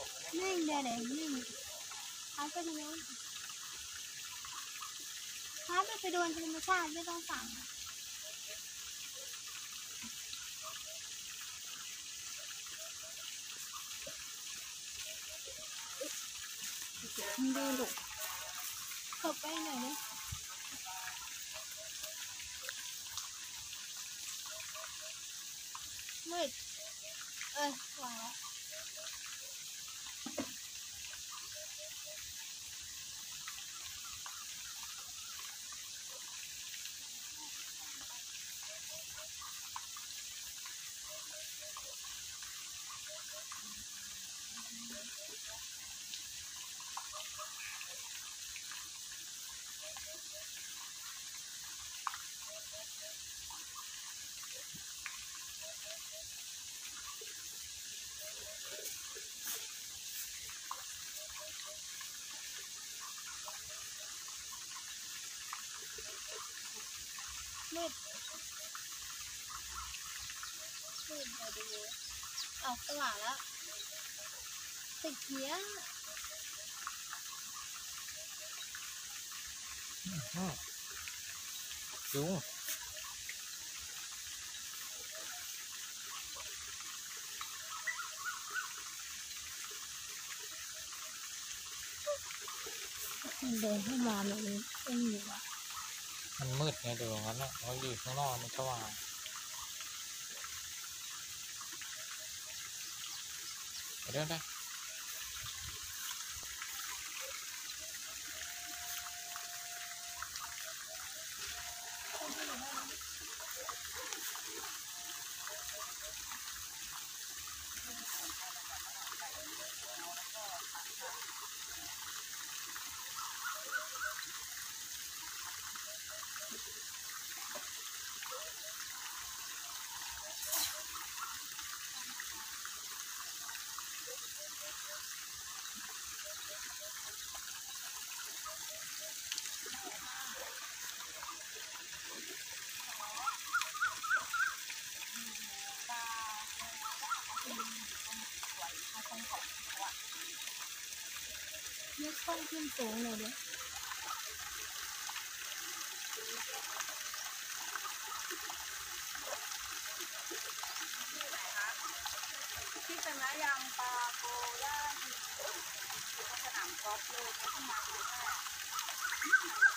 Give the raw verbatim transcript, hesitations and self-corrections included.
นิ่งเดี๋ยวเดี๋ยวนิ่งเขาไปดูเขาไปไปดูธรรมชาติไม่ต้องสั่งดูลูกเข้าไปหน่อยนะมืดเออวางแล้วมืดมืดมาดูออกสว่างแล้วติดเขียวจุงมันเดินเข้ามามันเป็นอยู่อ่ะมันมืดไงเดี๋ยวงั้นอ่ะเราอยู่ข้างนอกมันสว่างไปเรื่อยได้ยกต้องขึ้นสูงเลยเดี๋ยวที่เป็นร้านยางปลาโกล่าที่สนามกอล์ฟเลยเขาทำมา